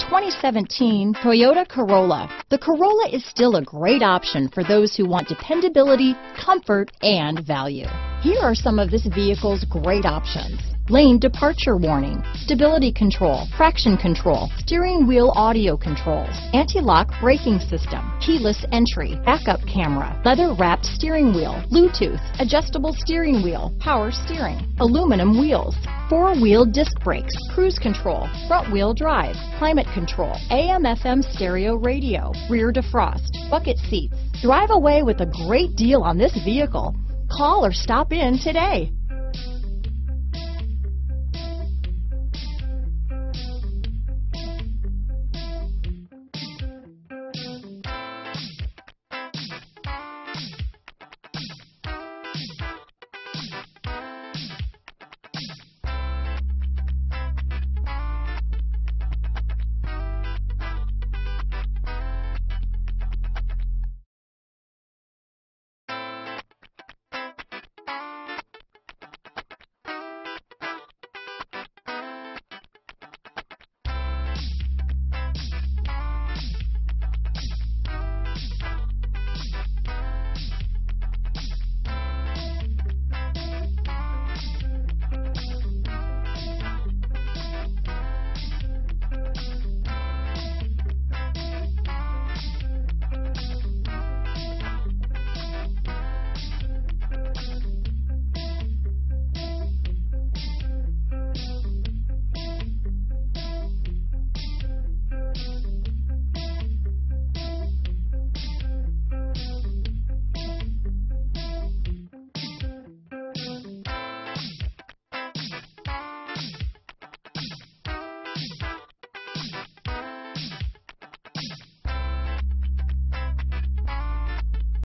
2017 Toyota Corolla. The Corolla is still a great option for those who want dependability, comfort, and value. Here are some of this vehicle's great options: lane departure warning, stability control, traction control, steering wheel audio controls, anti-lock braking system, keyless entry, backup camera, leather-wrapped steering wheel, Bluetooth, adjustable steering wheel, power steering, aluminum wheels, four-wheel disc brakes, cruise control, front-wheel drive, climate control, AM/FM stereo radio, rear defrost, bucket seats. Drive away with a great deal on this vehicle. Call or stop in today.